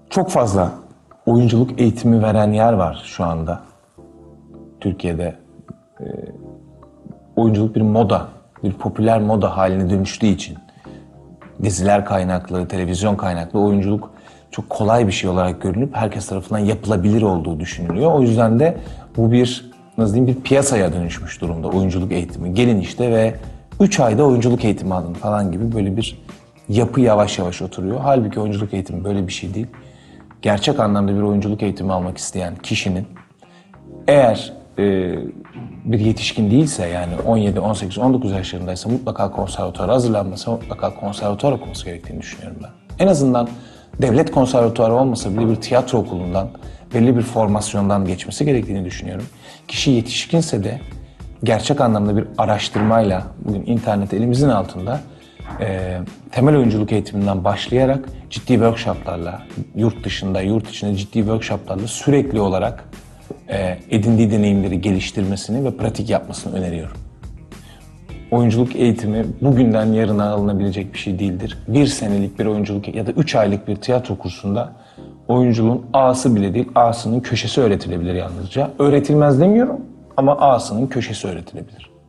Çok fazla oyunculuk eğitimi veren yer var şu anda. Türkiye'de oyunculuk bir moda, bir popüler moda haline dönüştüğü için diziler kaynaklı, televizyon kaynaklı oyunculuk çok kolay bir şey olarak görünüp herkes tarafından yapılabilir olduğu düşünülüyor. O yüzden de bu bir, nasıl diyeyim, bir piyasaya dönüşmüş durumda oyunculuk eğitimi. Gelin işte ve 3 ayda oyunculuk eğitimi alın falan gibi böyle bir yapı yavaş yavaş oturuyor. Halbuki oyunculuk eğitimi böyle bir şey değil. Gerçek anlamda bir oyunculuk eğitimi almak isteyen kişinin eğer bir yetişkin değilse, yani 17, 18, 19 yaşlarındaysa mutlaka konservatuvara hazırlanması, mutlaka konservatuvar okuması gerektiğini düşünüyorum ben. En azından devlet konservatuvarı olmasa bile bir tiyatro okulundan, belli bir formasyondan geçmesi gerektiğini düşünüyorum. Kişi yetişkinse de gerçek anlamda bir araştırmayla, bugün internet elimizin altında, temel oyunculuk eğitiminden başlayarak ciddi workshoplarla, yurt dışında, yurt içinde ciddi workshoplarla sürekli olarak edindiği deneyimleri geliştirmesini ve pratik yapmasını öneriyorum. Oyunculuk eğitimi bugünden yarına alınabilecek bir şey değildir. Bir senelik bir oyunculuk ya da 3 aylık bir tiyatro kursunda oyunculuğun A'sı bile değil, A'sının köşesi öğretilebilir yalnızca. Öğretilmez demiyorum ama A'sının köşesi öğretilebilir.